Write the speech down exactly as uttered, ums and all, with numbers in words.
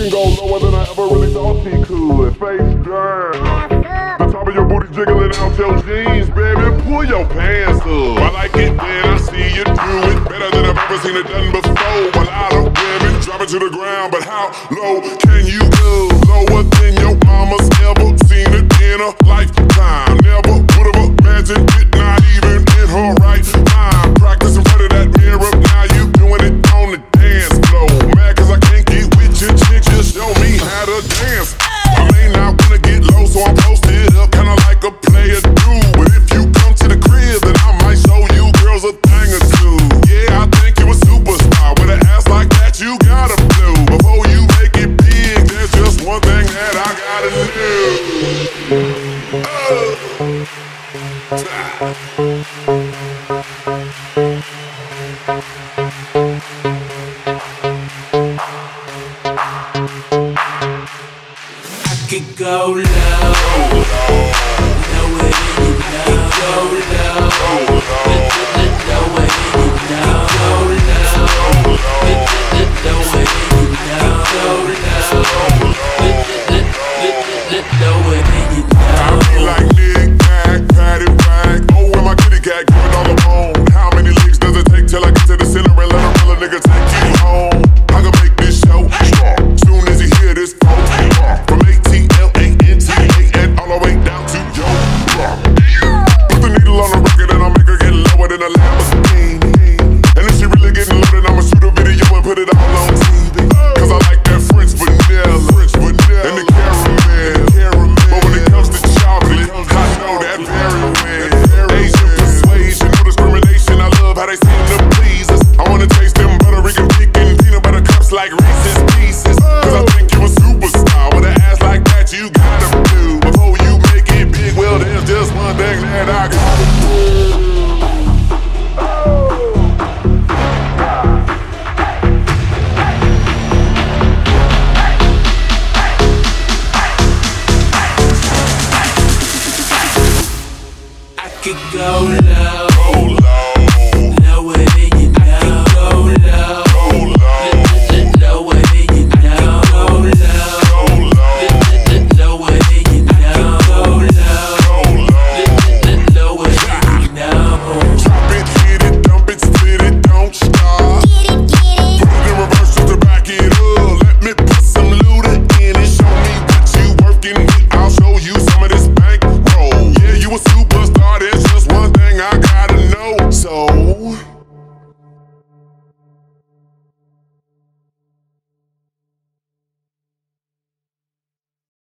can go lower than I ever really thought she could. Face down, the top of your booty jiggling out your jeans, baby. Pull your pants up. I like it when I see you do it better than I've ever seen it done before. A lot of women drop it to the ground, but how low can you go? Lower than your mama's ever seen it in a lifetime. Never would have imagined it, not even in her right mind. Practice in front of that mirror, now you doing it on the dance floor. Mad cause I can't get with your chick, just show me how to dance. I may not wanna get low, so I'm posted up, kinda like a player do. But if you come to the crib, then I might show you girls a thing or two. Yeah, I think you a superstar, with an ass like that you gotta blue. Before you make it big, there's just one thing that I gotta do. Oh. I could go low, lower than you know. Go low, lower than you know. Go low, lower than you know. Go low, lower than you know. I be like Nick Nack, Patty Whack. Oh, where my kitty cat, give it all the bone. How many leagues does it take till I get to the center and let a real nigga take you home? I can make this show strong soon as you hear this phone. From A T L A N T A and all the way down to yo. Put the needle on the record and I'll make her get lower than a Lamborghini. And if she really getting loaded, I'ma shoot a video and put it all on T V. Cause I like that French vanilla, French vanilla and the caramel. But when it comes to chocolate, I know that very well. Asian persuasion, no discrimination. I love how they seem to please us. I wanna taste them Puerto Rican pecan peanut butter cups like Reese's Pieces. Cause I think you a superstar.